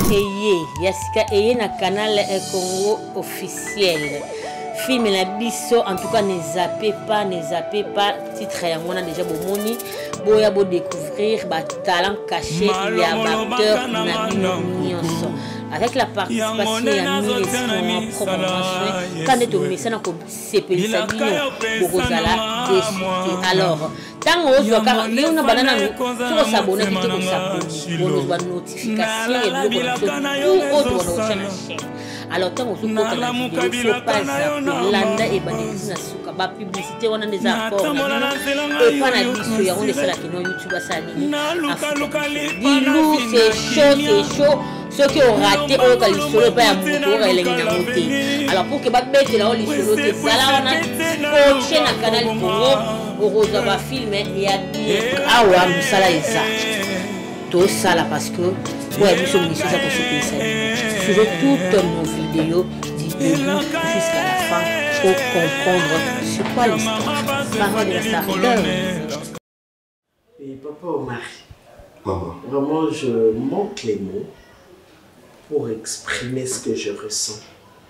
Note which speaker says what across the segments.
Speaker 1: Eye, Yassika Eye na canal Congo officiel. Film la biso, en tout cas ne zappez pas, titre on a déjà bomoni, boya bo découvrir ba talent caché, il y a acteur na nyonso. Avec la participation ya Milesson promotion, quand est au message na ko sepelisa bino bokozala déçu. Alors, tant on voit car on a banana sur s'abonner vite ko s'abonner, on a notification et nous autre chaîne. Alors tant on se compte la vidéo faut pas landa et banisi na suka ba publicité on a des accords et pas na biso ya on est là qui no YouTube asani dilou c'est chaud ceux qui ont raté au kalisolo pas ya moto au elengi na moté alors pour que ba bête là au lisolo te sala wana coaché na canal Congo au rosa ba film et ya awa musala eza tout ça là parce que ouais nous sommes ici ça pour se payer suivez toutes nos vidéos du début jusqu'à la fin pour comprendre sur quoi l'histoire. Parole de la star.
Speaker 2: Et papa Omar,
Speaker 3: maman,
Speaker 2: vraiment je manque les mots pour exprimer ce que je ressens.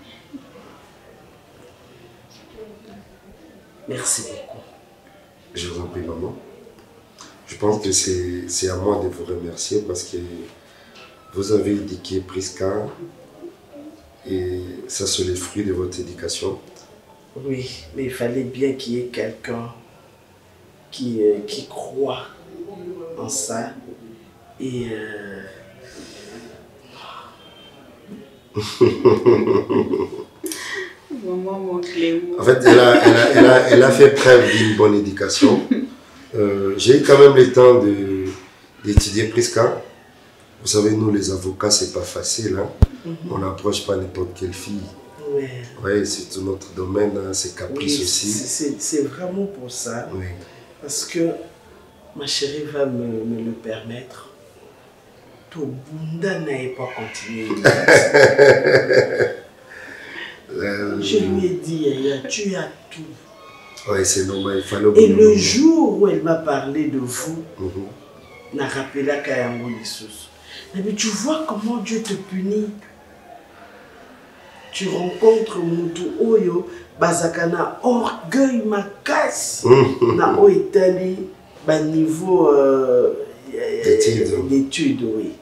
Speaker 2: Merci beaucoup.
Speaker 3: Je vous en prie maman. Je pense que c'est à moi de vous remercier parce que vous avez éduqué Prisca et ça c'est le fruit de votre éducation.
Speaker 2: Oui, mais il fallait bien qu'il y ait quelqu'un qui croit en ça et
Speaker 3: en fait, elle a fait preuve d'une bonne éducation. J'ai eu quand même le temps d'étudier Prisca. Vous savez, nous les avocats, c'est pas facile. Hein? On n'approche pas n'importe quelle fille. Ouais, c'est tout notre domaine, hein? C'est caprice
Speaker 2: oui,
Speaker 3: aussi.
Speaker 2: C'est vraiment pour ça.
Speaker 3: Oui.
Speaker 2: Parce que ma chérie va me le permettre. Tout Bunda n'a pas continué. Je lui ai dit, Yaya, tu as tout.
Speaker 3: Oui, c'est normal, il fallait.
Speaker 2: Et le jour où elle m'a parlé de vous, n'a rappelé la Kayango Lissus. Mais tu vois comment Dieu te punit. Tu rencontres Moutou Oyo, Bazakana, orgueil ma casse. Na o Italie, bas niveau d'études, oui.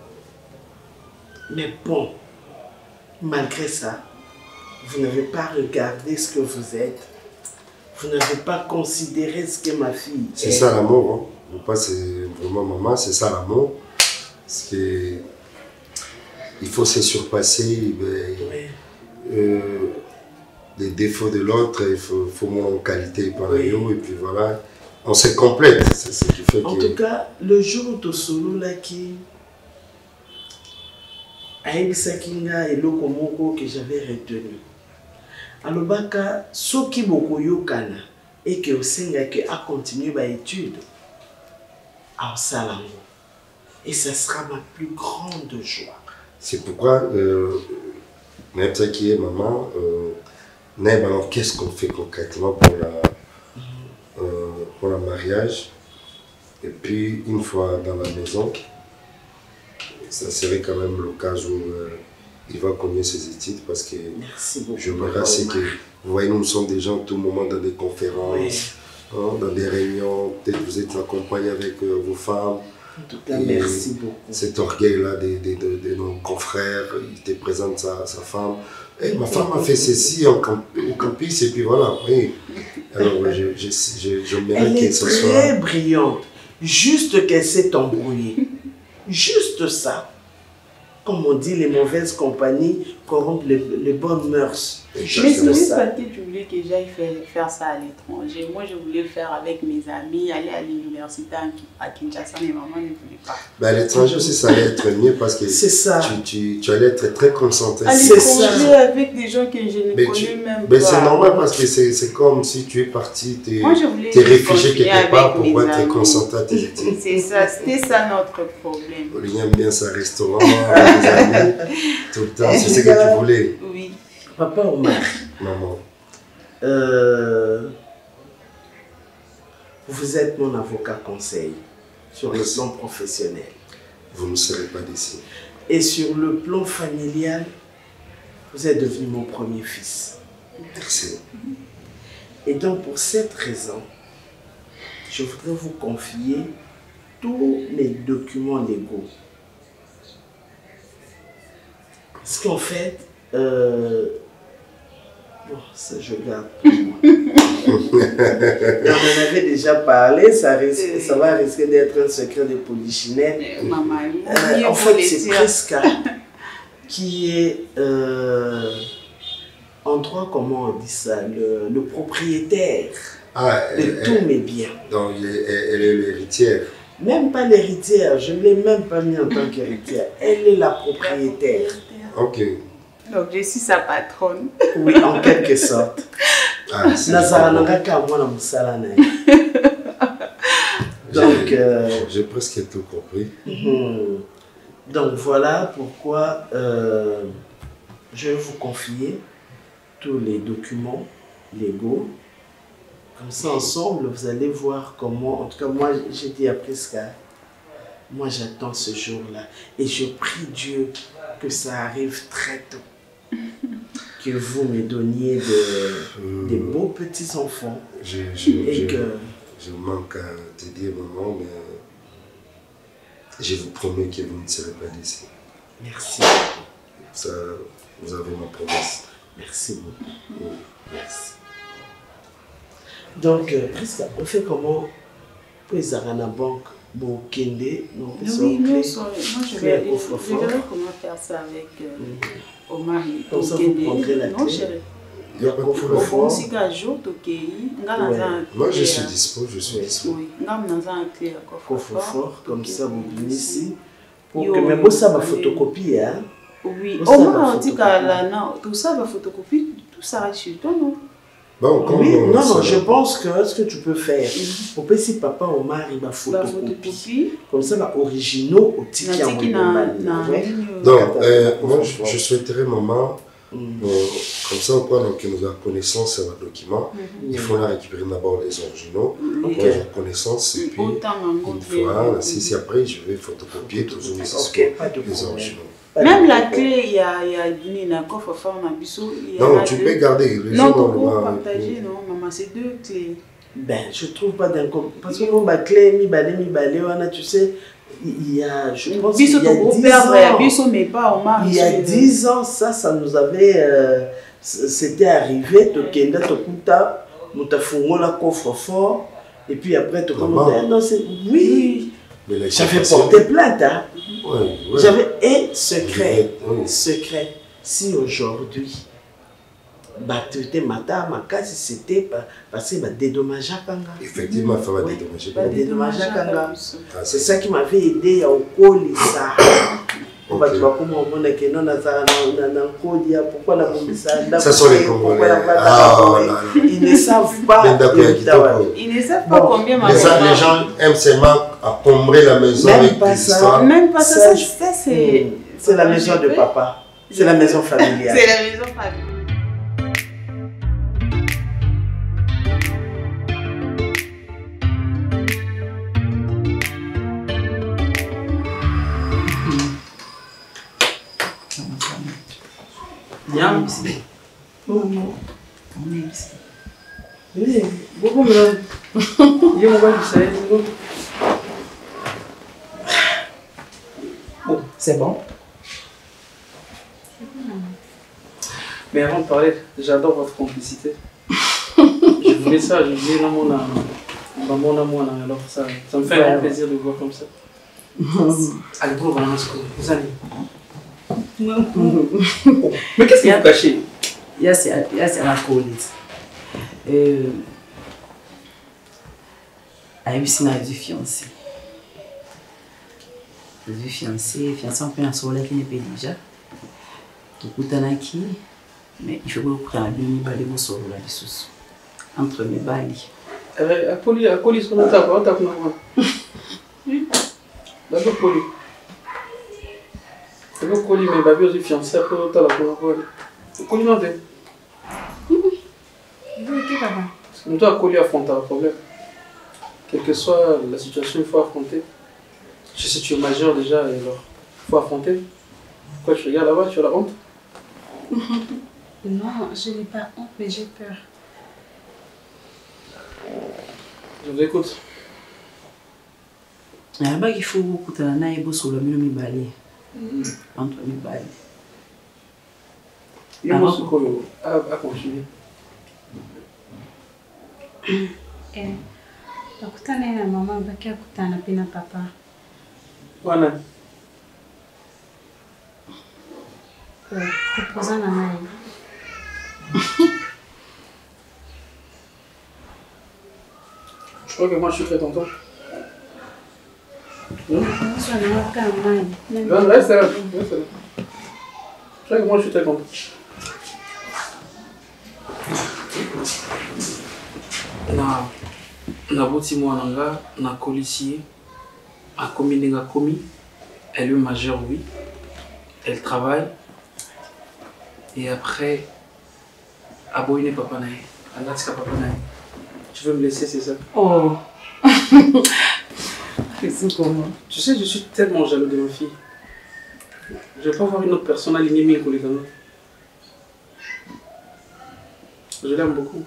Speaker 2: Mais bon, malgré ça, vous n'avez pas regardé ce que vous êtes. Vous n'avez pas considéré ce que ma fille est.
Speaker 3: C'est ça l'amour. Hein. Pas c'est vraiment maman, c'est ça l'amour. Parce que il faut se surpasser les défauts de l'autre, il faut moins en qualité par et puis voilà, on se complète. C'est ce qui fait
Speaker 2: en tout cas, le jour où tu solo là qui a eu Sakinga et Lokomoko que j'avais retenu. Alors baka soki boko yokana et que au senga que a continué ba étude à Salango. Et ça sera ma plus grande joie.
Speaker 3: C'est pourquoi, même ça qui est maman, alors qu'est-ce qu'on fait concrètement pour la mariage? Et puis, une fois dans la maison, ça serait quand même l'occasion où il va connaître ses études parce que je me rassure que, vous voyez, nous sommes des gens tout le moment dans des conférences, hein, dans des réunions, peut-être vous êtes accompagnés avec vos femmes.
Speaker 2: En tout cas, merci beaucoup.
Speaker 3: Cet orgueil-là de nos confrères, il te présente sa femme. Et ma femme a fait ceci au campus et puis voilà. Oui. Alors, j'aimerais que ce soit...
Speaker 2: Elle est très brillante. Juste qu'elle s'est embrouillée. Juste ça. Comme on dit, les mauvaises compagnies corrompent les bonnes mœurs.
Speaker 4: Mais c'est juste parce que tu voulais que j'aille faire ça à l'étranger. Moi, je voulais faire avec mes amis, aller à l'université à Kinshasa, mais maman ne voulait pas.
Speaker 3: Ben, à l'étranger aussi, ça allait être mieux parce que tu allais être très concentré.
Speaker 4: À l'étranger avec des gens que je ne connais même pas.
Speaker 3: C'est normal parce que c'est comme si tu es parti, tu es réfugié quelque part pour être concentré à tes études.
Speaker 4: C'est ça, c'était ça notre problème.
Speaker 3: Il aime bien sa restaurant, les amis, tout le temps, c'est ce que tu voulais.
Speaker 4: Oui.
Speaker 2: Papa Omar,
Speaker 3: maman,
Speaker 2: vous êtes mon avocat conseil sur le plan professionnel.
Speaker 3: Vous ne serez pas d'ici.
Speaker 2: Et sur le plan familial, vous êtes devenu mon premier fils.
Speaker 3: Merci.
Speaker 2: Et donc, pour cette raison, je voudrais vous confier tous les documents légaux. Parce qu'en fait, bon, ça je garde pour moi. On en avait déjà parlé, ça va risquer d'être un secret de polichinelle. En fait, c'est Prisca qui est, en droit, comment on dit ça, le propriétaire de tous mes biens.
Speaker 3: Donc, elle est l'héritière.
Speaker 2: Même pas l'héritière, je ne l'ai même pas mis en tant qu'héritière. Elle est la propriétaire.
Speaker 3: Ok.
Speaker 4: Donc, je suis sa patronne.
Speaker 2: Oui, en quelque sorte. Donc,
Speaker 3: j'ai presque tout compris.
Speaker 2: Donc, voilà pourquoi je vais vous confier tous les documents légaux. Comme ça, ensemble, vous allez voir comment... En tout cas, moi, j'ai dit à Prisca, moi, j'attends ce jour-là. Et je prie Dieu que ça arrive très tôt. Que vous me donniez des beaux petits-enfants.
Speaker 3: Je manque à te dire, maman, mais je vous promets que vous ne serez pas déçus.
Speaker 2: Merci.
Speaker 3: Ça, vous avez ma promesse.
Speaker 2: Merci beaucoup. Merci. Donc, Prisca, on fait comment pour les arènes à banque? Bon, Kende, non,
Speaker 4: oui, moi je verrai comment faire ça avec Omar.
Speaker 2: Comme ça, vous prendrez la clé.
Speaker 4: Non, chérie.
Speaker 2: Il y a coffre-fort.
Speaker 3: Moi, je suis dispo,
Speaker 4: Oui,
Speaker 2: coffre-fort, comme ça, vous venez ici. Pour que même ça va photocopie, hein?
Speaker 4: Oui, Omar, tout ça va photocopie, tout ça reste chez toi, non?
Speaker 3: Bon,
Speaker 2: oui, non, je pense que ce que tu peux faire, pour que si papa Omar il va photocopie, comme ça, va originaux au ticket en
Speaker 3: donc, moi, je souhaiterais, maman, comme ça, donc, nous avons connaissance sur le document, il faut la récupérer d'abord les originaux, connaissance, et puis, une fois, si après, je vais photocopier tous les originaux.
Speaker 4: Même la clé, il y a une coffre fort dans Bissau.
Speaker 3: Non, tu peux garder.
Speaker 4: Non, tu peux partager, non, maman, c'est 2 clés.
Speaker 2: Ben, je trouve pas d'incombe. Parce que mon clé, tu sais, il y a, je pense qu'il y a 10 ans. Il y a 10 ans, ça nous avait, c'était arrivé, Tokenda, Tokuta, Moutafungo, la coffre fort, et puis après, Tokuta, non, c'est, oui. J'avais porté plainte, hein. J'avais un secret, secret. Si aujourd'hui, tu matin, ma case, c'était parce que dédommager Kanga.
Speaker 3: Effectivement, il faut
Speaker 2: dédommager Kanga. C'est ça qui m'avait aidé à coller ça. Ça
Speaker 3: sont les Congolais.
Speaker 2: Ils ne savent pas.
Speaker 4: Ils ne savent pas combien
Speaker 3: les gens aiment seulement encombrer la maison avec des histoires.
Speaker 4: Même pas ça,
Speaker 2: c'est la maison de papa. C'est la maison familiale.
Speaker 4: C'est la maison familiale.
Speaker 5: C'est bon. Mais avant de parler, j'adore votre complicité. Je voulais ça, je voulais dans mon amour, alors ça me fait un plaisir de vous voir comme ça. Allez, bon, voilà, vous allez. Mais qu'est-ce que vous cachez?
Speaker 6: Il y a la colite. Il y a du fiancé. Du fiancé, on peut en soleil qui n'est pas déjà. Tout le qui, mais il faut que vous preniez un balai au sol là-dessus. Entre mes balis.
Speaker 5: À Poli, ce qu'on a tapé, D'abord Poli. D'abord Poli, mais Babi aussi fiancé, après on t'a la Poli. Poli non t'es. Nous devons Poli affronter le problème. Quelle que soit la situation, il faut affronter. Je sais que tu es majeur déjà, alors il faut affronter. Quoi, tu regardes là-bas, tu as la honte?
Speaker 7: Non, je n'ai pas honte, mais j'ai peur.
Speaker 5: Je vous écoute.
Speaker 6: Là-bas, il faut beaucoup de temps et beaucoup de balai. Entre les balais.
Speaker 5: Il y a beaucoup à continuer.
Speaker 7: Nakutana na mama baki akutana pina papa.
Speaker 5: Voilà.
Speaker 7: Kupozana naye.
Speaker 5: Je crois que moi je suis très content.
Speaker 7: Reste
Speaker 5: là, reste là. Je crois que moi je suis très content. Na boti mwana nga na policier a commis nga commis. Elle est majeure, oui. Elle travaille. Et après, Aboy n'est papa naï. Anatika papa naï. Tu veux me laisser, c'est ça?
Speaker 6: Oh. C'est comment?
Speaker 5: Tu sais, je suis tellement jaloux de ma fille. Je ne vais pas voir une autre personne alignée mieux que les gamins. Je l'aime beaucoup.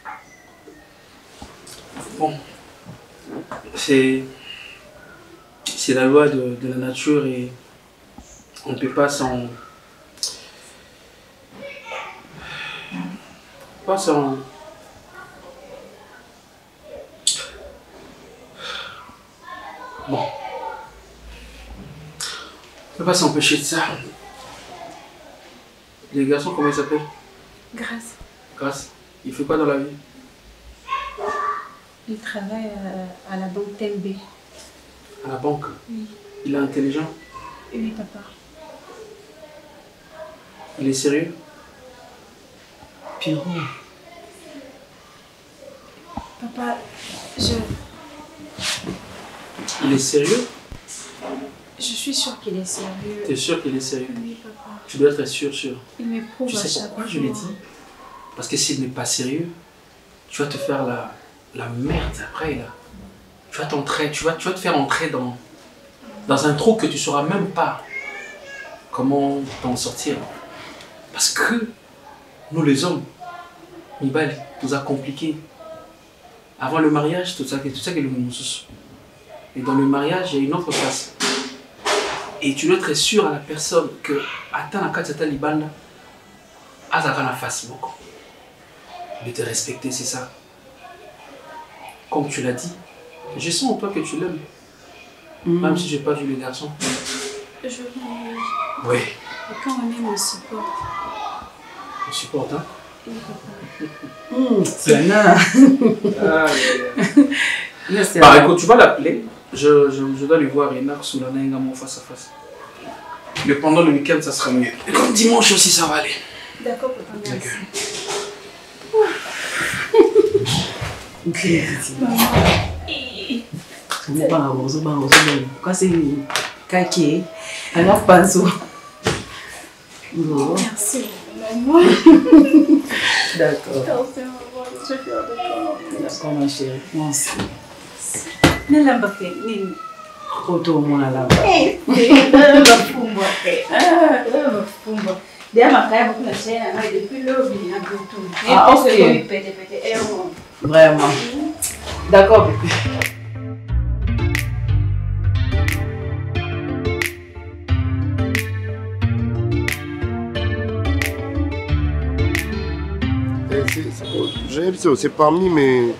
Speaker 5: Bon. C'est la loi de la nature et on ne peut pas s'en... Pas sans... Bon. On ne peut pas s'empêcher de ça. Les garçons, comment ils s'appellent?
Speaker 7: Grâce.
Speaker 5: Grâce. Il fait quoi dans la vie?
Speaker 7: Il travaille à la banque TMB.
Speaker 5: À la banque?
Speaker 7: Oui.
Speaker 5: Il est intelligent?
Speaker 7: Oui, papa.
Speaker 5: Il est sérieux?
Speaker 6: Pierrot.
Speaker 7: Papa,
Speaker 5: Il est sérieux?
Speaker 7: Je suis sûre qu'il est sérieux.
Speaker 5: Tu es sûr qu'il est sérieux?
Speaker 7: Oui, papa.
Speaker 5: Tu dois être sûr.
Speaker 7: Il m'éprouve à chaque fois.
Speaker 5: Tu sais pourquoi je l'ai dit? Parce que s'il n'est pas sérieux, tu vas te faire la merde après là. Tu vas te faire entrer dans un trou que tu ne sauras même pas comment t'en sortir. Parce que nous les hommes, Mibali nous a compliqué. Avant le mariage, tout ça qui est le moussous. Et dans le mariage, il y a une autre place. Et tu dois être sûr à la personne que attends la carte libana, azaka na face beaucoup. De te respecter, c'est ça. Comme tu l'as dit, je sens en toi que tu l'aimes. Même si je n'ai pas vu le garçon.
Speaker 7: Je veux.
Speaker 5: Oui.
Speaker 7: Et quand on aime, on supporte.
Speaker 5: On supporte, hein?
Speaker 7: Oui, papa.
Speaker 6: C'est là.
Speaker 5: Bah écoute, tu vas l'appeler. Je dois lui voir et sous la naïga face à face. Mais pendant le week-end, ça sera mieux. Et comme dimanche aussi, ça va aller.
Speaker 7: D'accord, papa, merci. Merci, maman.
Speaker 6: D'accord.
Speaker 7: Merci, maman. Je suis fière de toi.
Speaker 6: D'accord, ma chérie. Merci.
Speaker 7: Nella Nini.
Speaker 6: Koto mwana lamba.
Speaker 7: Mafumbo. Mafumbo. D'ailleurs, ma frère a beaucoup de chaîne depuis l'aube, il y a un peu tout.
Speaker 6: Ah, ok. Vraiment. D'accord, bébé.
Speaker 3: C'est parmi mes...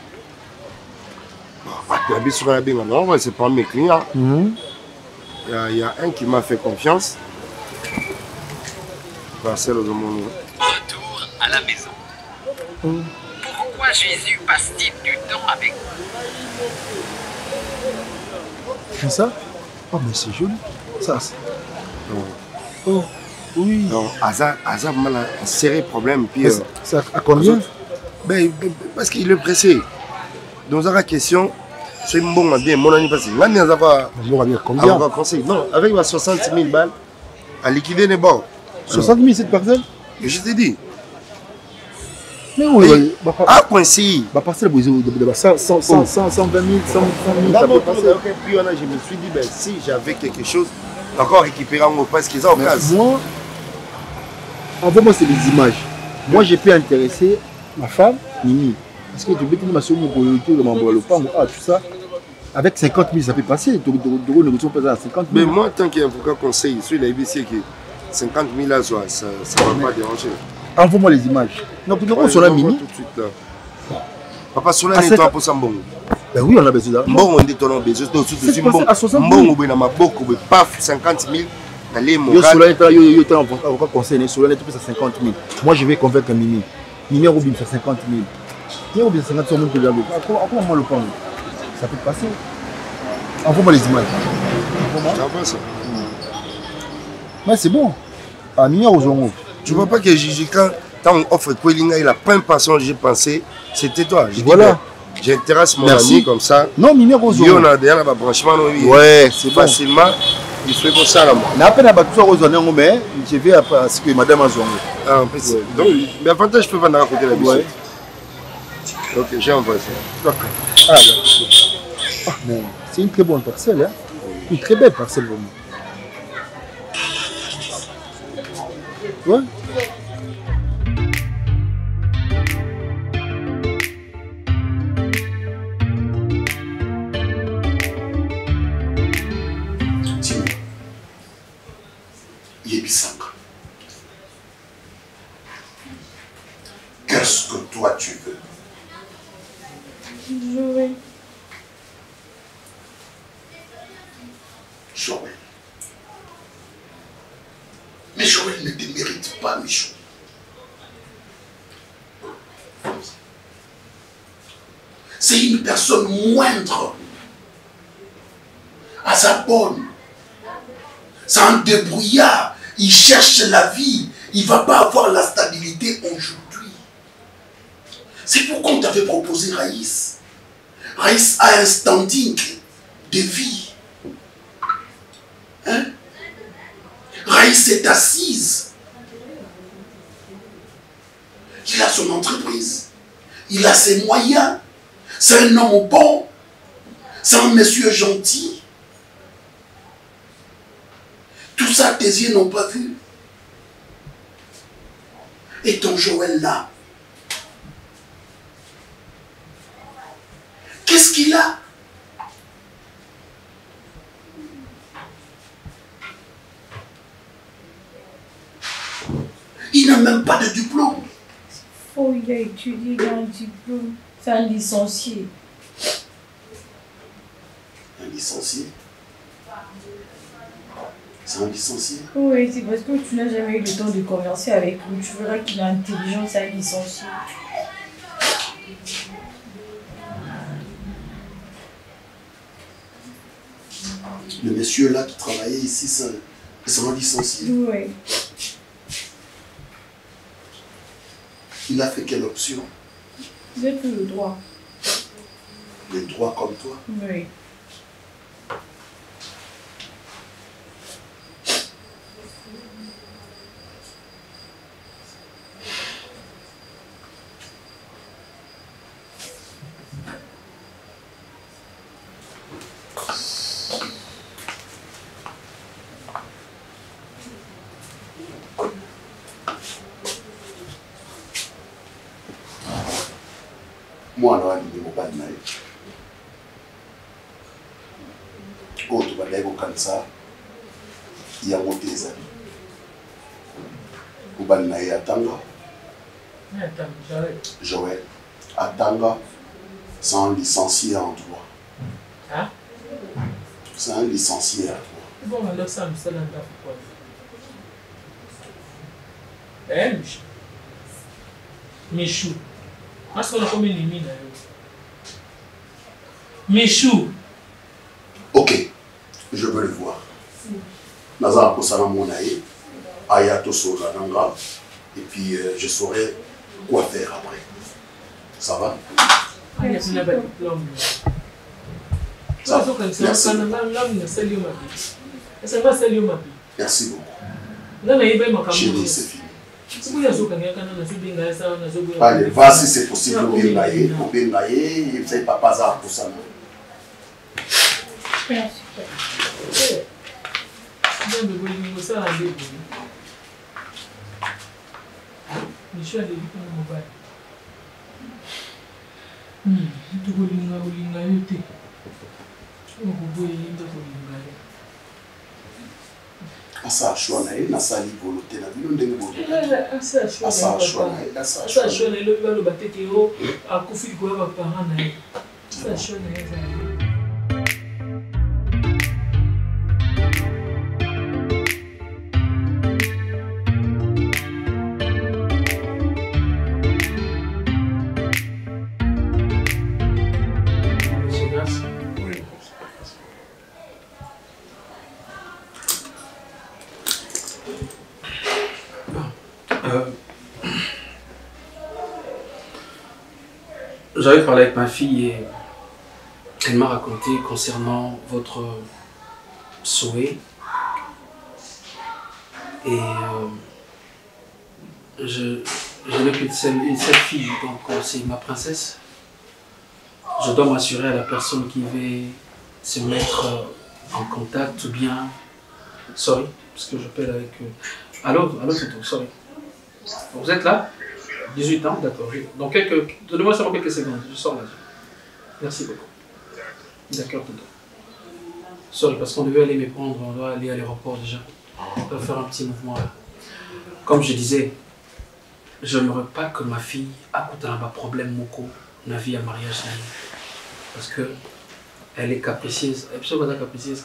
Speaker 3: C'est parmi mes clients. Il y a un qui m'a fait confiance. Marcel Ozomono.
Speaker 8: Retour à la maison. Pourquoi Jésus passe-t-il du temps avec
Speaker 9: C'est ça? Oh, mais c'est joli. Ça, c'est... Oh, oui.
Speaker 3: Alors, Azab m'a un sérieux problème. Puis,
Speaker 9: ça à combien?
Speaker 3: Parce qu'il est pressé. Dans la question, c'est bon, bien, mon ami passé. Là, nous avons
Speaker 9: combien?
Speaker 3: Non, avec 60 000 balles, à liquider les bords.
Speaker 9: 60 000 cette parcelle?
Speaker 3: Je t'ai dit.
Speaker 9: Mais oui,
Speaker 3: ah, coincé.
Speaker 9: Ma parcelle, 120 000, 130 000,
Speaker 3: D'abord, puis je me suis dit, si j'avais quelque chose, encore récupérer en parce qu'ils ont occasion.
Speaker 9: Moi, envoie-moi c'est les images. Moi, j'ai pu intéresser ma femme, Mimi. Parce que tu peux dire, ma soeur, tout ça. Avec 50 000, ça peut passer. Doro négociation peut à 50 000.
Speaker 3: Mais moi, tant qu'il y a un avocat conseil, sur la IBC, 50 000 là, ça ne va pas déranger.
Speaker 9: Envoie-moi les images. Non, puis nous, sur la Mimi.
Speaker 3: Tout de suite là. Papa, sur la nettoie pour ça, bon.
Speaker 9: Ben oui, on a besoin.
Speaker 3: Bon, on dit ton nom, besoin de tout de suite. Bon, on a beaucoup, paf, 50 000. Allez, mon gars.
Speaker 9: Yo, tu as un avocat conseil, sur la nettoie, c'est 50 000. Moi, je vais convaincre Mimi. Mimi Robin, c'est 50 000. Mimi Robin, c'est 50 000 que j'ai. Comment moi le prendre? Ça peut passer. Envoie-moi les images.
Speaker 3: Envoie-moi ça.
Speaker 9: Mais c'est bon. À Mimi Rozongo.
Speaker 3: Tu vois pas que Gigi, quand on offre Kwelinga, la première personne que j'ai pensé, c'était toi.
Speaker 9: Voilà.
Speaker 3: J'intéresse mon ami comme ça.
Speaker 9: Non, Mimi Rozongo.
Speaker 3: On a déjà un branchement.
Speaker 9: Ouais, c'est bon.
Speaker 3: Facilement. Il fait comme ça là.
Speaker 9: Mais après, mais je vais à ce que madame a zongo.
Speaker 3: Ah, en fait, donc, mais avantage, je peux pas raconter la vie. Ok, j'ai envoyé ça.
Speaker 9: Ah, mais c'est une très bonne parcelle, hein? Une très belle parcelle vraiment. Ouais.
Speaker 10: Qu'est-ce que toi tu veux?
Speaker 7: Joël.
Speaker 10: Joël. Mais Joël ne te mérite pas, Michou. C'est une personne moindre. À sa bonne. C'est un débrouillard. Il cherche la vie. Il ne va pas avoir la stabilité aujourd'hui. C'est pourquoi on t'avait proposé Raïs. Raïs a un standing de vie. Hein? Raïs est assise. Il a son entreprise. Il a ses moyens. C'est un homme bon. C'est un monsieur gentil. Tout ça, tes yeux n'ont pas vu. Et ton Joël là, qu'est-ce qu'il a? Il n'a même pas de diplôme.
Speaker 7: Oh, il a étudié, il a un diplôme. C'est un licencié.
Speaker 10: Un licencié? C'est un licencié?
Speaker 7: Oui, c'est parce que tu n'as jamais eu le temps de converser avec lui. Tu verras qu'il est intelligent, c'est un licencié.
Speaker 10: Le monsieur là qui travaillait ici, c'est un licencié.
Speaker 7: Oui.
Speaker 10: Il a fait quelle option?
Speaker 7: Il a fait le droit.
Speaker 10: Le droit comme toi?
Speaker 7: Oui.
Speaker 10: Moi, alors, je ne vais pas dire. Oh, tu vas dire comme ça. Il y a monté les amis. Vous vas dire Atanga. Joël. Atanga, c'est un licencié en droit.
Speaker 5: Hein?
Speaker 10: C'est un licencié en droit.
Speaker 5: Bon, alors ça me semble pourquoi. Eh, Michou. Parce qu'on a combien de mines? Michou.
Speaker 10: Ok, je veux le voir. Nazar Kosana Monaye, Ayato Solananga, et puis je saurai quoi faire après. Ça va?
Speaker 7: Merci.
Speaker 10: Ça va. Merci. Merci beaucoup. Chérie, c'est fini. Allez, vas si c'est possible, vous n'avez pas hasard pour ça.
Speaker 7: Merci.
Speaker 5: Nzambe bolingo osala nde boye. Micho alebi mpona mobali. Tokolinga olinga yo te. Okoboye ye nde kolinga ye.
Speaker 10: Asa choix na ye nasali volonté na bino ndenge boye.
Speaker 5: Asa choix na ye lobi baloba teke yo akufi likolo ya baparent na ye. Asa choix na ye ezali. J'avais parlé avec ma fille et elle m'a raconté concernant votre souhait. Et je n'ai qu'une seule fille, donc c'est ma princesse. Je dois m'assurer à la personne qui va se mettre en contact ou bien... Sorry, parce que j'appelle avec... Allô, Toto, sorry. Vous êtes là? 18 ans, d'accord. Donc, donnez-moi seulement quelques secondes, je sors là. Merci beaucoup. D'accord, Toto. Sorry, parce qu'on devait aller me prendre, on doit aller à l'aéroport déjà. On peut faire un petit mouvement là. Comme je disais, je n'aimerais pas que ma fille écoute un problème moko, na vie à mariage. Parce que elle est capricieuse. Elle est capricieuse.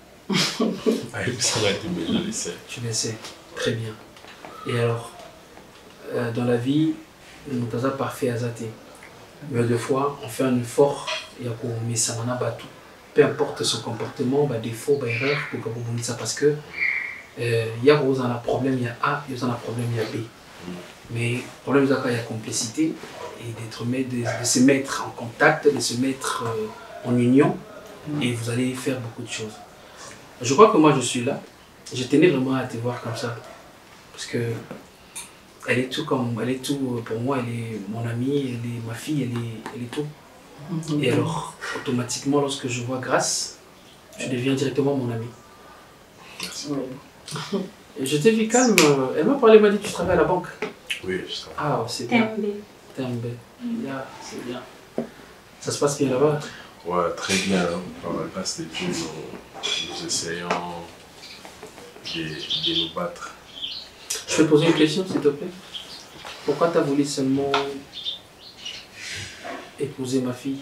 Speaker 11: Je le sais.
Speaker 5: Tu le sais, très bien. Et alors, dans la vie, nous sommes parfaits à Zate. Mais des fois, on fait un effort, il y a peu importe son comportement, défaut, erreur, pour ça parce que il y a un problème, il y a A, il y a un problème, il y a B. Mais le problème, c'est qu'il y a complicité et de se mettre en contact, de se mettre en union et vous allez faire beaucoup de choses. Je crois que moi, je suis là. Je tenais vraiment à te voir comme ça. Parce que elle est tout pour moi, elle est mon amie, elle est ma fille, elle est tout. Et alors, automatiquement, lorsque je vois Grâce, tu deviens directement mon ami.
Speaker 11: Merci.
Speaker 5: Et je t'ai vu calme, elle m'a parlé, elle m'a dit tu travailles à la banque.
Speaker 11: Oui, je travaille.
Speaker 5: Ah, c'est bien. TMB. C'est bien. Ça se passe bien là-bas?
Speaker 11: Ouais, très bien. Par la grâce de Dieu, nous essayons de nous battre.
Speaker 5: Je peux poser une question, s'il te plaît? Pourquoi tu as voulu seulement épouser ma fille?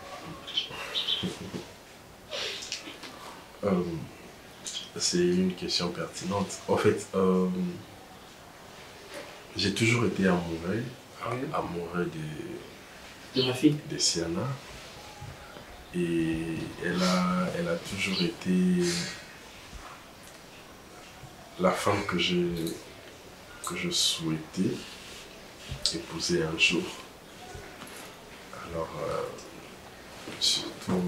Speaker 11: C'est une question pertinente. En fait, j'ai toujours été amoureux
Speaker 5: de ma fille,
Speaker 11: de Siana. Et elle a toujours été la femme que je souhaitais épouser un jour. Alors, surtout,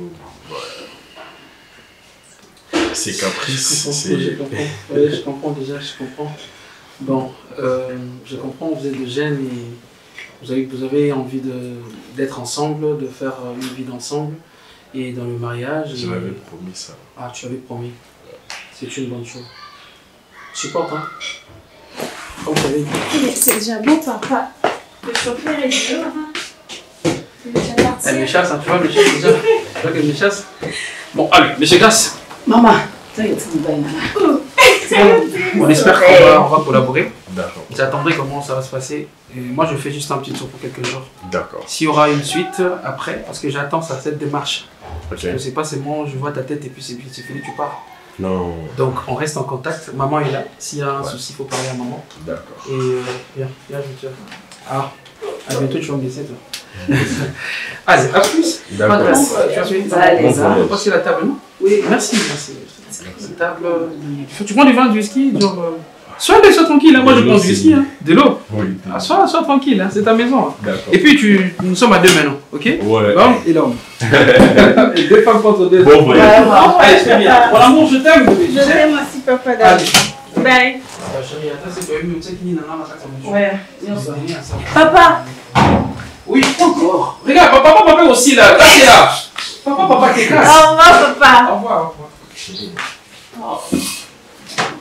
Speaker 11: ses caprices,
Speaker 5: je comprends déjà, je comprends. Bon, je comprends, vous êtes de jeunes et vous avez envie d'être ensemble, de faire une vie ensemble. Et dans le mariage...
Speaker 11: Je l'avais promis ça.
Speaker 5: Ah, tu avais promis. C'est une bonne chose. Supporte, hein? Comme tu avais dit.
Speaker 7: C'est déjà bon, papa. Le chauffeur est dehors, hein? Il est déjà parti.
Speaker 5: Elle me chasse, hein, tu vois, me chasse déjà. Tu vois qu'elle me chasse? Bon, allez, monsieur Grâce.
Speaker 6: Maman,
Speaker 5: on espère qu'on va collaborer.
Speaker 11: D'accord.
Speaker 5: J'attendrai comment ça va se passer. Et moi, je fais juste un petit tour pour quelques jours.
Speaker 11: D'accord.
Speaker 5: S'il y aura une suite après, parce que j'attends cette démarche.
Speaker 11: Okay.
Speaker 5: Je ne sais pas, c'est moi, je vois ta tête et puis c'est fini, tu pars.
Speaker 11: Non.
Speaker 5: Donc, on reste en contact. Maman est là. S'il y a un souci, il faut parler à maman.
Speaker 11: D'accord.
Speaker 5: Et viens, je tiens. Ah, à bientôt, tu vas me laisser, toi. Allez, à plus.
Speaker 11: D'accord.
Speaker 5: Tu as fini?
Speaker 6: Allez,
Speaker 5: on peut passer la table, non? Oui. Merci. Cette table. Tu prends du vin, du whisky, genre. Sois tranquille, hein. Moi je prends du whisky, hein. De l'eau.
Speaker 11: Oui.
Speaker 5: Ah, sois tranquille, hein. C'est ta maison. Hein.
Speaker 11: D'accord.
Speaker 5: Et puis nous sommes à deux maintenant, ok?
Speaker 11: Ouais.
Speaker 5: L'homme et l'homme. Et deux femmes contre deux.
Speaker 11: Bon, ouais.
Speaker 5: Allez, je fais bien. Pour l'amour, je t'aime, bébé.
Speaker 7: Je t'aime aussi, papa.
Speaker 5: Allez.
Speaker 7: Bye.
Speaker 5: Chérie, attends, c'est pas une qui n'a pas
Speaker 7: ouais.
Speaker 5: Papa. Oui, encore. Regarde, papa aussi là. T'es là. Papa, t'es casse.
Speaker 7: Au revoir, papa.
Speaker 5: Au revoir.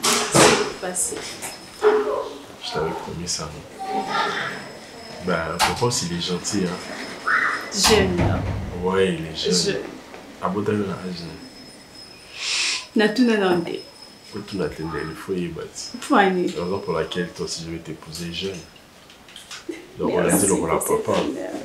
Speaker 7: passé?
Speaker 11: Je t'avais promis ça. Ben, papa aussi, il est gentil. Hein.
Speaker 7: Jeune, là.
Speaker 11: Ouais, il est jeune. À bout d'un âge.
Speaker 7: Natuna Nante.
Speaker 11: Tout n'a pas il faut y battre.
Speaker 7: C'est la
Speaker 11: raison pour laquelle toi aussi je vais t'épouser jeune. Donc on a dit le rôle à papa.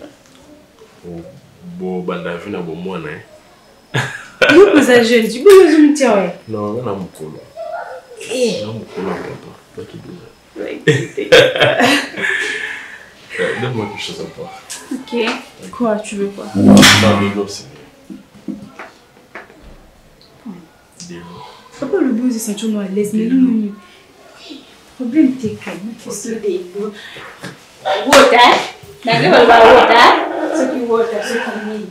Speaker 11: Bon, banda vu na bon moi hein.
Speaker 7: Vous êtes jeune, tu peux me dire ouais.
Speaker 11: Non, on a mon colo.
Speaker 7: Eh.
Speaker 11: Non, mon colo papa. Toi qui dis. Donne-moi quelque chose à boire.
Speaker 7: Ok. Quoi, tu veux quoi?
Speaker 11: Non, de l'eau c'est bien. De l'eau.
Speaker 7: Papa, le beau, c'est ceinture à l'aise, mais non, problème, t'es calme. Tu sais, des beaux. Water. D'accord, on va water. Ce qui water, ce qui mille.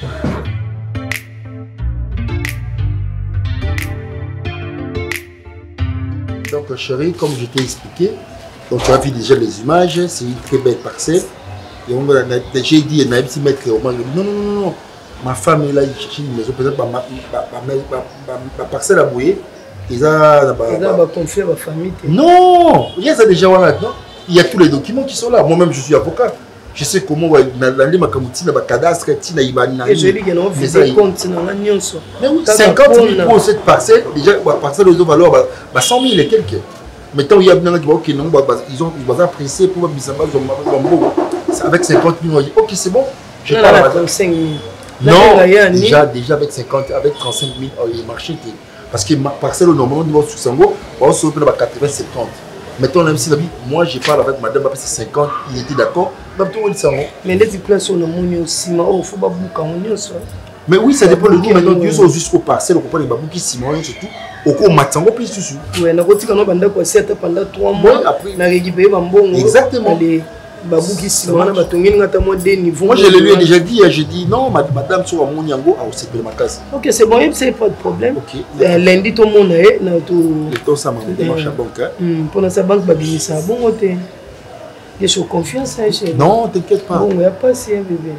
Speaker 9: Donc, chérie, comme je t'ai expliqué, donc tu as vu déjà les images, c'est une très belle parcelle. Et j'ai dit, elle m'a dit, mettre au moins, non. Ma femme est là, il cherche une maison, peut-être ma parcelle à bouiller. Ils ont
Speaker 12: confié à ma famille.
Speaker 9: Non, il y a déjà non. Il y a tous les documents qui sont là. Moi-même, je suis avocat. Je sais comment l'aller ma camouti, ma cadastre, tina ibana.
Speaker 12: Et je dis que non, vous avez compte, non, non,
Speaker 9: 50 000 pour cette parcelle. Déjà, la parcelle aux valeurs, 100 000 et quelques. Mais tant il y a bien qui non, ils ont apprécié pour avec 50 000, on dit ok, c'est bon. Je parle à
Speaker 12: 35 000.
Speaker 9: Non, déjà avec 50, avec 35 000, il marchait. Parce que ma parcelle, normalement, on sous Sango, on se retrouve à 80, 70. Mettons, même si moi, je parle avec madame, c'est 50, il était d'accord.
Speaker 12: Mais les places, on a mon aussi, il faut pas bouger.
Speaker 9: Mais oui, ça dépend de nous. Maintenant, Dieu sont jusqu'au parcelle, on comprend les babous qui s'y mangent surtout. Au cours Matsango, puis tout.
Speaker 12: Oui, on a continué pendant 3 mois. Après, on a récupéré Bambon.
Speaker 9: Exactement.
Speaker 12: Babou qui s'y mangent,
Speaker 9: moi je lui ai déjà dit, j'ai dit non, madame sur mon yango, c'est pour ma case.
Speaker 12: Ok, c'est bon, c'est pas de problème. Lundi, tout le monde est là.
Speaker 9: Le temps, ça m'a démarché à la banque.
Speaker 12: Pour sa banque, ça a bon côté. Je suis confiance.
Speaker 9: Non, t'inquiète pas.
Speaker 12: Bon, il n'y a pas si un bébé.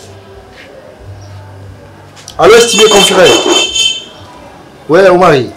Speaker 9: Alors, estimé confrère. Ouais, Omari.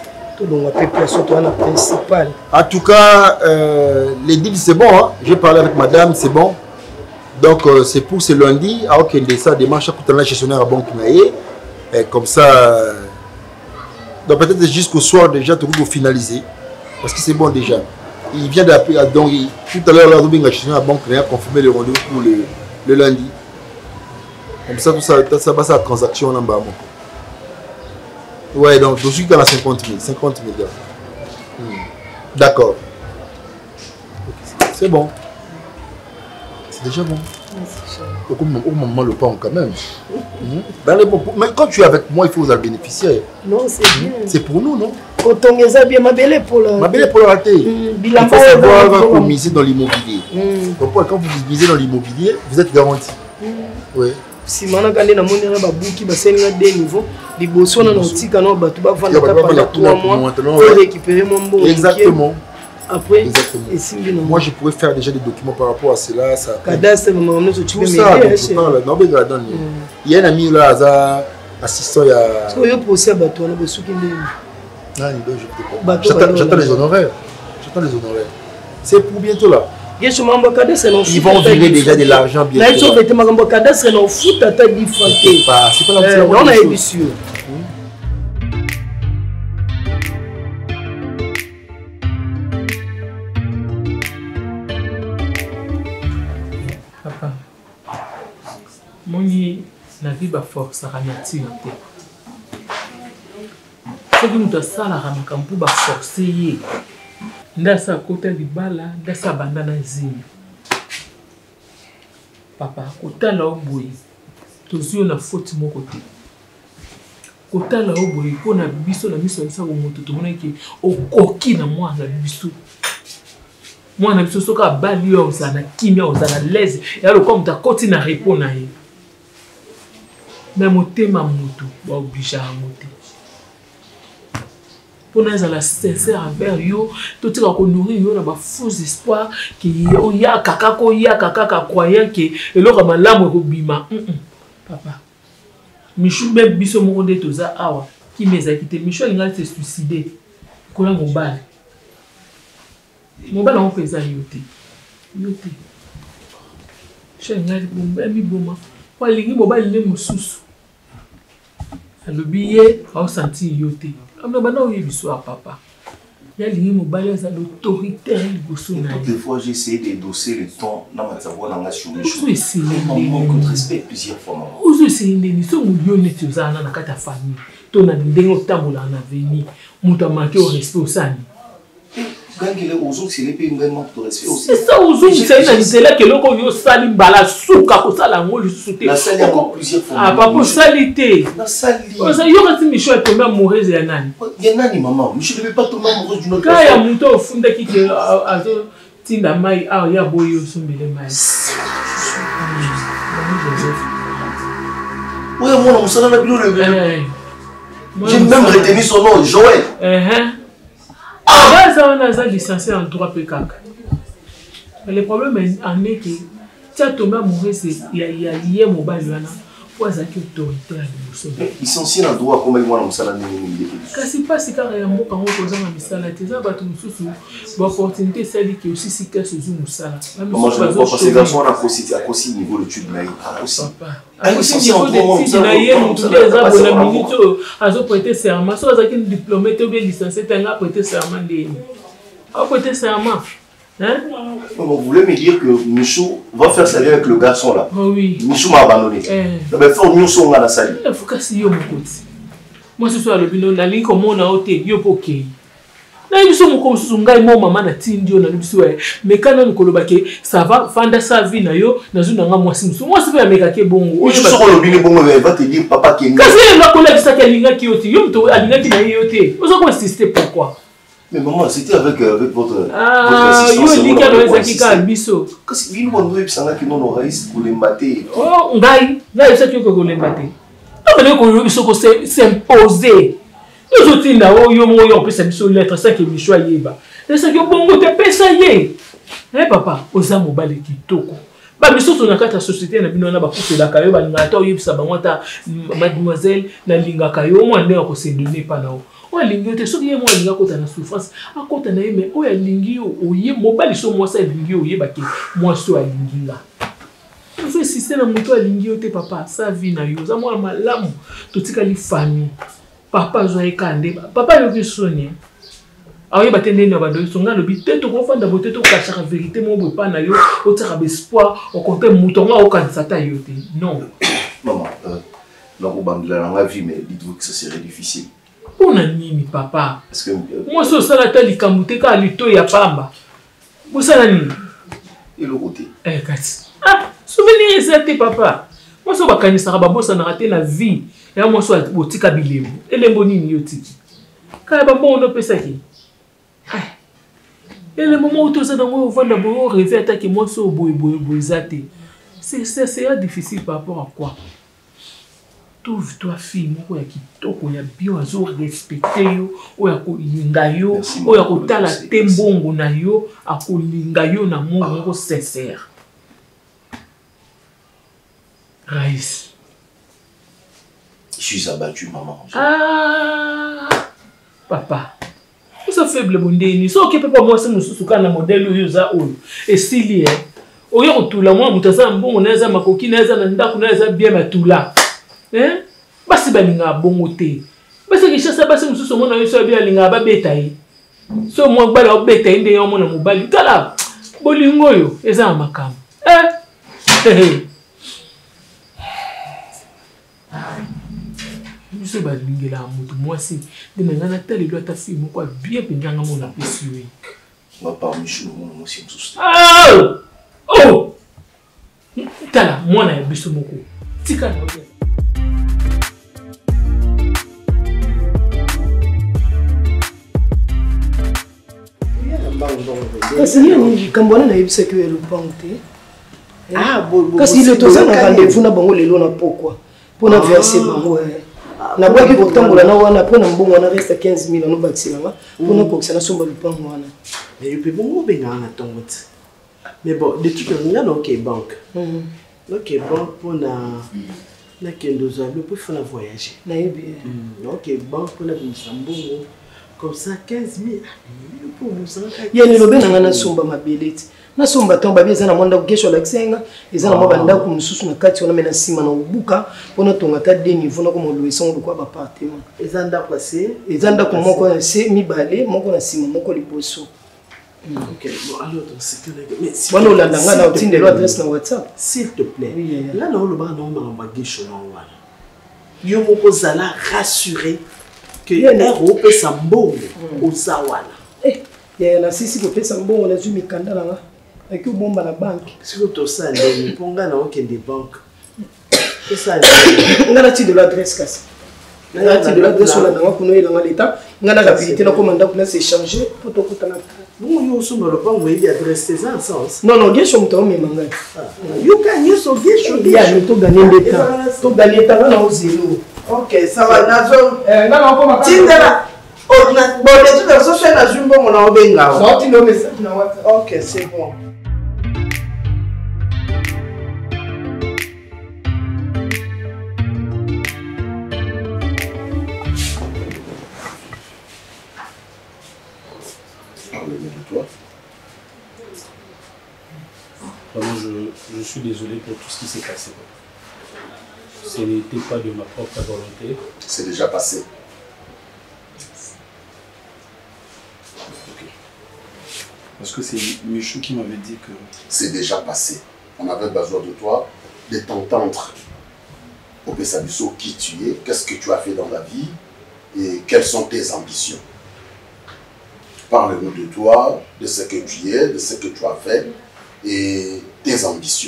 Speaker 9: En tout cas, les deals c'est bon. Hein? J'ai parlé avec madame, c'est bon. Donc, c'est pour ce lundi. Ah, ok, ça démarche à la gestionnaire à Banque Naé. Comme ça. Donc, peut-être jusqu'au soir déjà, tout le monde finaliser. Parce que c'est bon déjà. Il vient d'appeler. Donc, tout à l'heure, la gestionnaire à Banque Naé a confirmé le rendez-vous pour le lundi. Comme ça, tout ça passe à la transaction en bas. Ouais, donc je suis dans la 50 000. 50 000 gars. D'accord. C'est bon. C'est déjà bon. Au moment le pain quand même. Mais quand tu es avec moi, il faut vous en bénéficier.
Speaker 12: Non, c'est bien.
Speaker 9: C'est pour nous, non?
Speaker 12: Quand on est bien, ma belle pour la.
Speaker 9: Ma belle pour la rater. Il faut savoir miser dans l'immobilier. Pourquoi quand vous misez dans l'immobilier, vous êtes garanti. Oui.
Speaker 12: Si on a gagné dans mon qui va s'engager des niveaux, les bossons dans notre canal, tu vas vendre pendant 3 mois pour récupérer mon bon.
Speaker 9: Exactement.
Speaker 12: Après,
Speaker 9: moi je pourrais faire déjà des documents par rapport à cela.
Speaker 12: Cadastre, tu peux
Speaker 9: m'aider. Il y a un ami là, assistant.
Speaker 12: Est-ce que vous procès à Bateau, on a besoin
Speaker 9: j'attends les honoraires. C'est pour bientôt là. Ils vont virer déjà de l'argent bientôt.
Speaker 12: C'est pas la même chose.
Speaker 5: Papa, moni la vie va force à nature. C'est que nous ça la ramakampu va forcer. Ndasa kota libala, ndasa bandana zini. Papa, kota la oboyi, tozio na foti mon côté. Kota la oboyi, kona biso na miso nsa ko moto to mona ki okoki na mwana biso. Mwana biso soka bali yo ozana kimia ozana leze, ya lo comme ta koti na répondre na ye. Mais motema moto, ba oblige à moto. Pour nous être sincère envers yo, tout ce qu'on nourrit yo na ba faux espoir que yo ya kaka croyant que eloko malamu ko bima. Papa. Michou même biso mo de toza awa qui meza quitté Michou il a se suicidé. Ko la ngobale. Mobile on fait ça yote. Yote. Je n'ai pas mis bon. Pour les mobile les moussus. Le billet a senti yote. Amna bana oye biso à papa. Il y a les mobile à l'autorité
Speaker 13: des fois j'ai essayé d'endosser le temps dans ma savoir dans la chose.
Speaker 5: Oui, c'est
Speaker 13: manque de respect plusieurs fois maman.
Speaker 5: Ozo c'est une so muyo netu za na kata famille. To na ndengo tambola na veni. Muta manqué au respect au sani.
Speaker 13: Gangele ozo c'est les pays manque de respect aussi.
Speaker 5: C'est ça ozo c'est là que loko yo sali mbala suka ko sala ngoli suté.
Speaker 13: La sali encore plusieurs fois.
Speaker 5: Ah papa salité.
Speaker 13: La sali.
Speaker 5: Ozo yo quand Michel est tombé amoureuse ya nani?
Speaker 13: Ya nani maman? Michel ne veut pas tomber amoureuse d'une autre
Speaker 5: personne. Kaya muto ofunda kike azo tinda mai ah ya boyo sumbele mai.
Speaker 13: Oui, moi on s'en a bien le. J'ai même retenu son nom, Joël.
Speaker 5: Ah, on a licencié en droit PKK. Mais le problème est que tu as tombé amoureux, il y a lié mon balana pour avoir autorité à l'autorité.
Speaker 13: Licencié en droit, comment moi on s'en a bien.
Speaker 5: Quand c'est pas si carrément quand on pose un missal, tu as battu une sous l'opportunité, c'est que aussi si qu'est-ce que nous ça.
Speaker 13: Moi je ne vois pas ces garçons à cause niveau de tube là.
Speaker 5: Licencié en droit, on s'en a bien. Ils ont prêté serment. Si vous avez un diplôme, ou bien licencié, tu as prêté serment. Prêté serment. Hein?
Speaker 13: Vous voulez me dire que Michou va faire salir avec le garçon là?
Speaker 5: Oui.
Speaker 13: Michou m'a abandonné. Mais il faut que nous à la salle.
Speaker 5: Il faut que si yo mon côté. Moi ce soir le bino na ligne comme on a ôté yo poké. Na biso mo comme sunga mo maman na tindio na biso mais quand on koloba ke ça va fanda sa vie na yo na zo na nga mwasi musu. Moi c'est pas meka ke bongo.
Speaker 13: Je suis sur le bino bongo va te dire papa ke.
Speaker 5: Kasi na kola bisa ke linga ki ôté. Yo mto alinga ki na yoté. Vous avez insisté pourquoi?
Speaker 13: Mais maman, c'était avec votre
Speaker 5: assistance. Yo lika no ezaki ka biso.
Speaker 13: Kasi bino bondo ebisanga ki nono raïs ko lembate.
Speaker 5: Oh, ngai ça ki ko lembate. Non mais ko biso ko s'imposer. Nous autres na yo mo yo pesa biso lettre ça que Michou yeba. Et ça que bongo te pesa ye. Eh papa, oza mobale kitoko. Ba biso to na kata société na bino na ba kusela kayo ba ngata oyebisa bango ta mademoiselle na linga kayo mo ande ko se donner pa na o. Olingi te soki ye mo linga kota na souffrance akota na ye mais oya lingi oye mobali so mo sa lingi oye ba ke mo so alingi nga. Faut insister na moto alingi te papa sa vie na yo za mo malamu to tikali famille. Papa zo ekande papa yo ki sonia. Aoye ba tende na ba do songa lobi te to ko fanda bote to ka cha vérité mo bo pa na yo o tsaka espoir o compter mutonga o kanisa ta yo te. Non.
Speaker 13: Maman, donc au bandela dans la vie mais dites-vous que ça serait difficile.
Speaker 5: Pour nini papa?
Speaker 13: Parce que
Speaker 5: moi so sala ta likamute ka lito ya pamba. Bo sala nini?
Speaker 13: Et le côté.
Speaker 5: Kati. Ah, souvenir exact papa. Moi so bakanisa ba bossa na rater la vie. Ya moi so botika bilemo. Elembo nini yo tiki. Ka ba bon no pesa ki. Et le moment où tu es dans le vent bon rêver attaquer moi so boy zate. C'est difficile par rapport à quoi? Trouve-toi fille moko ya kitoko ya bien azo respecter yo oya ko linga yo oya ko tala tembongo na yo akolinga yo na moko sincère. Raïs,
Speaker 13: je suis abattu maman.
Speaker 5: Ah papa. Vous faible bondeni. So que papa moi c'est mususu kana modèle yo za oyo. Et s'il oyo kotula moi mutaza mbongo naza makoki naza na ndako naza bien matula. Hein? Basi balinga bongo te. Basi ki chasa basi mususu mona yo so bien linga ba beta yi. So mo gbala o beta inde yo mona mobali. Kala bolingo yo eza makam. Je sais pas lingela mutu moi si de ngana tali doit ta fille moko bien pinganga mona pesi oui.
Speaker 13: On va pas Michou mon aussi mususu.
Speaker 5: Oh! Tala mona ya biso moko. Tika na bien.
Speaker 12: Kasi ni kambona na yebisa que le panté. Ah bon. Kasi il est aux rendez-vous na bango lelo na pourquoi? Pour na verser bango. Na bois qui kotambola na wana pour na mbongo na reste 15 000 no baxilanga pour na kokisa na somba le pango wana.
Speaker 2: Mais je peux bongo benga na tongote. Mais bon, de toute manière OK banque. OK banque pour na kendo za le pour faire voyager.
Speaker 12: Na yebi.
Speaker 2: OK banque pour na mbongo. Comme ça, 15 000. Pour nous,
Speaker 12: il y a le bien dans somba mabeleti. Na somba tomba bien na mwanda kesho la ksenga, ezana mwa banda ku mususu na kati ona mena sima na ubuka, pona tonga ta de niveau na ko modouesson de quoi ba appartement.
Speaker 2: Ezanda passé,
Speaker 12: ezanda ko moko c'est mi balé, moko na sima moko liboso.
Speaker 2: Ok, bon alors dans ce cas là, mais
Speaker 12: si on a dans de l'adresse na WhatsApp,
Speaker 2: s'il te plaît. Là na le ba na ma gesho na wana. Yo moko zala rassurer que héros peut s'ambongo au zawana.
Speaker 12: Il y a la sisi ko pesa mbongo na zumi kanda na avec bomba la banque.
Speaker 2: Si vous avez ça, vous avez des banques. C'est ça.
Speaker 12: On a de l'adresse casse. On a de l'adresse sur la banque pour nous dans l'état. On a la rapidité, on a commandé pour s'échanger pour tout le temps.
Speaker 2: Vous avez aussi l'adresse des sens.
Speaker 12: Non, non, je suis un peu mangé.
Speaker 2: You can use your gift.
Speaker 12: Il y a tout gagné l'état. Tout gagné l'état, on a au zéro.
Speaker 2: Ok, ça va. Tindala. Bon, de toute façon, je suis dans une bonne ok, c'est bon.
Speaker 14: Vraiment, je suis désolé pour tout ce qui s'est passé. Ce n'était pas de ma propre volonté.
Speaker 10: C'est déjà passé.
Speaker 14: Parce que c'est Michou qui m'avait dit que...
Speaker 10: C'est déjà passé. On avait besoin de toi, de t'entendre. Au Pessabiso, qui tu es, qu'est-ce que tu as fait dans la vie et quelles sont tes ambitions. Parle-nous de toi, de ce que tu es, de ce que tu as fait et tes ambitions.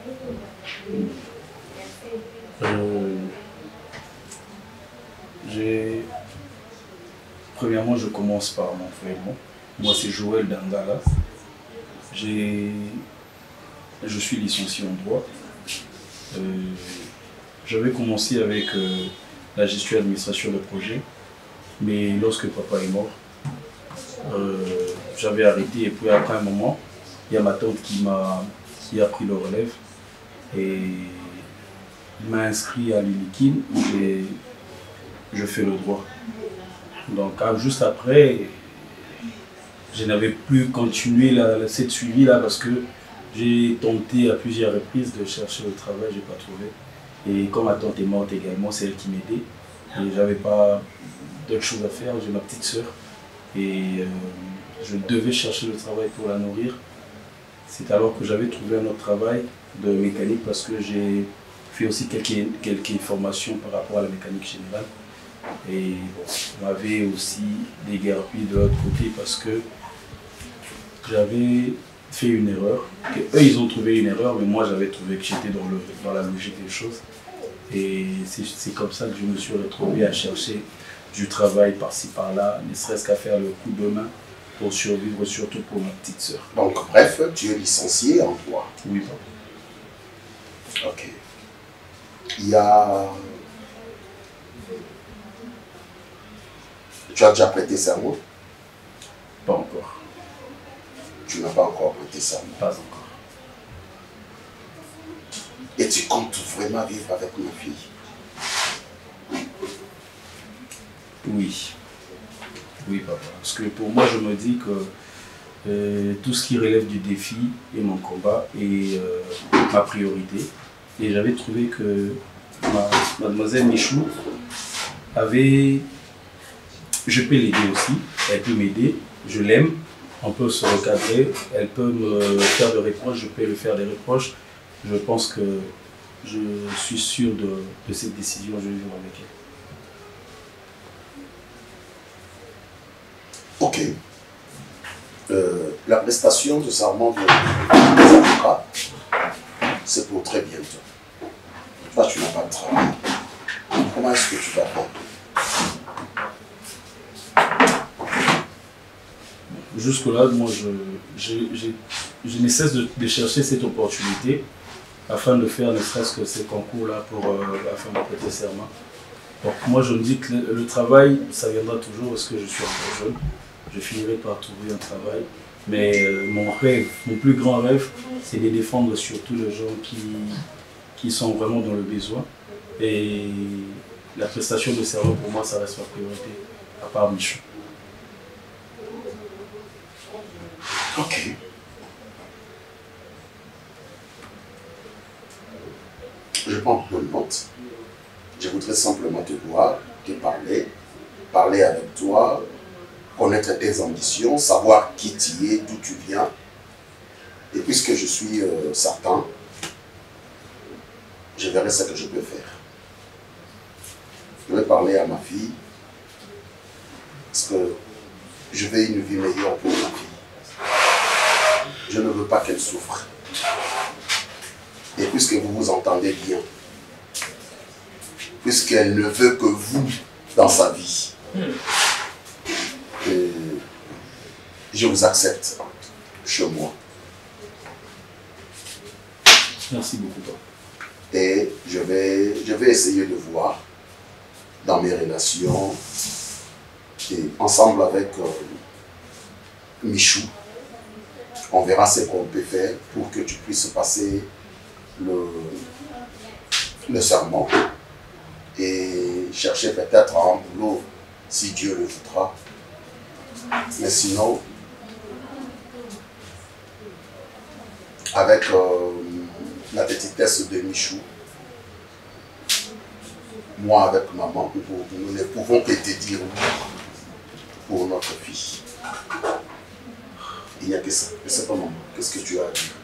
Speaker 14: Premièrement, je commence par mon frère. Moi, c'est Joël Dangala. Je suis licencié en droit. J'avais commencé avec la gestion et l'administration de projet, mais lorsque papa est mort, j'avais arrêté et puis après un moment, il y a ma tante qui a pris le relève et il m'a inscrit à l'UNIKIN et je fais le droit. Donc juste après, je n'avais plus continué cette suivi-là parce que j'ai tenté à plusieurs reprises de chercher le travail, je n'ai pas trouvé. Et comme ma tante est morte également, c'est elle qui m'aidait. Et je n'avais pas d'autre chose à faire, j'ai ma petite soeur. Et je devais chercher le travail pour la nourrir. C'est alors que j'avais trouvé un autre travail de mécanique parce que j'ai fait aussi quelques formations par rapport à la mécanique générale. Et bon, on m'avait aussi déguerpi de l'autre côté parce que j'avais fait une erreur. Eux, ils ont trouvé une erreur, mais moi, j'avais trouvé que j'étais dans la logique des choses. Et c'est comme ça que je me suis retrouvé à chercher du travail par-ci, par-là, ne serait-ce qu'à faire le coup de main pour survivre, surtout pour ma petite sœur.
Speaker 10: Donc, bref, tu es licencié en droit.
Speaker 14: Oui, papa.
Speaker 10: Ok. Il y a... Tu as déjà prêté serment?
Speaker 14: Pas encore.
Speaker 10: Tu n'as pas encore prêté serment?
Speaker 14: Pas encore.
Speaker 10: Et tu comptes vraiment vivre avec ma fille?
Speaker 14: Oui. Oui, papa. Parce que pour moi, je me dis que tout ce qui relève du défi est mon combat et ma priorité. Et j'avais trouvé que mademoiselle Michou avait... Je peux l'aider aussi, elle peut m'aider, je l'aime, on peut se recadrer, elle peut me faire des reproches, je peux lui faire des reproches. Je pense que je suis sûr de cette décision, je vais vivre avec elle.
Speaker 10: Ok. La prestation de serment des avocats, c'est pour très bientôt. Toi, tu n'as pas de travail. Comment est-ce que tu vas faire?
Speaker 14: Jusque-là, moi, je ne cesse de chercher cette opportunité afin de faire ne serait-ce que ces concours-là afin de prêter serment. Donc moi, je me dis que le travail, ça viendra toujours parce que je suis encore jeune. Je finirai par trouver un travail. Mais mon rêve, mon plus grand rêve, c'est de défendre surtout les gens qui sont vraiment dans le besoin. Et la prestation de serment, pour moi, ça reste ma priorité, à part Michou.
Speaker 10: Ok. Je prends bonne note. Je voudrais simplement te voir, te parler avec toi, connaître tes ambitions, savoir qui tu es, d'où tu viens. Et puisque je suis certain, je verrai ce que je peux faire. Je vais parler à ma fille, parce que je veux une vie meilleure pour ma fille. Je ne veux pas qu'elle souffre. Et puisque vous vous entendez bien, puisqu'elle ne veut que vous dans sa vie, je vous accepte chez moi.
Speaker 14: Merci beaucoup.
Speaker 10: Et je vais essayer de voir dans mes relations, et ensemble avec Michou, on verra ce qu'on peut faire pour que tu puisses passer le serment et chercher peut-être un boulot si Dieu le voudra. Mais sinon, avec la petitesse de Michou, moi avec maman, nous ne pouvons que te dire pour notre fille. Il n'y a que ça. Je ne sais pas, maman, qu'est-ce que tu as à dire?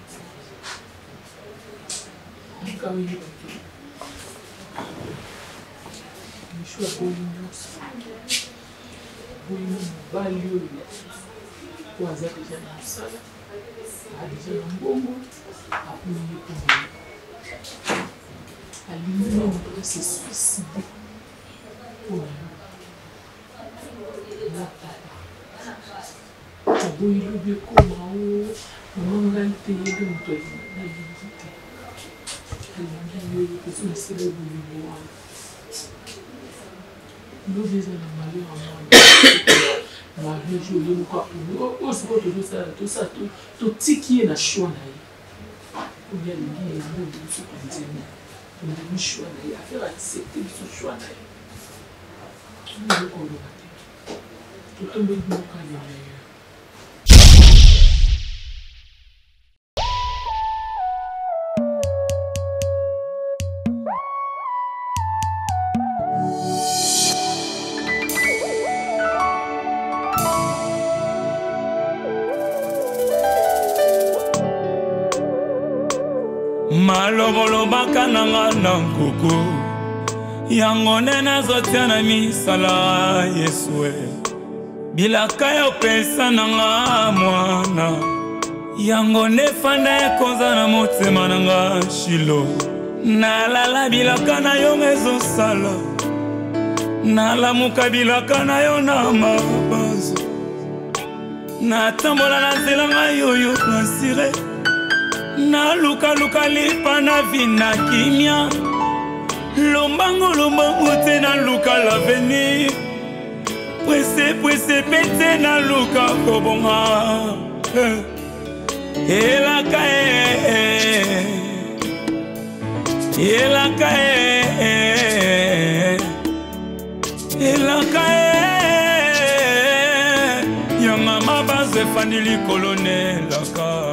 Speaker 15: Maloboloba nanga na nkuku yango nde nazotia na misala Yesue bilaka yo pesa nanga mwana yango nde fanda ekonza na motema nanga Shilo nalala bilaka na yo ezosala nalamuka bilaka na yo na mabazo natambola na nzela ngai yoyo nasire na luka lipa na vina kimia lombango te na luka l'avenir pwese pete na luka kobonga elaka yanga mabaze fandili kolonelaka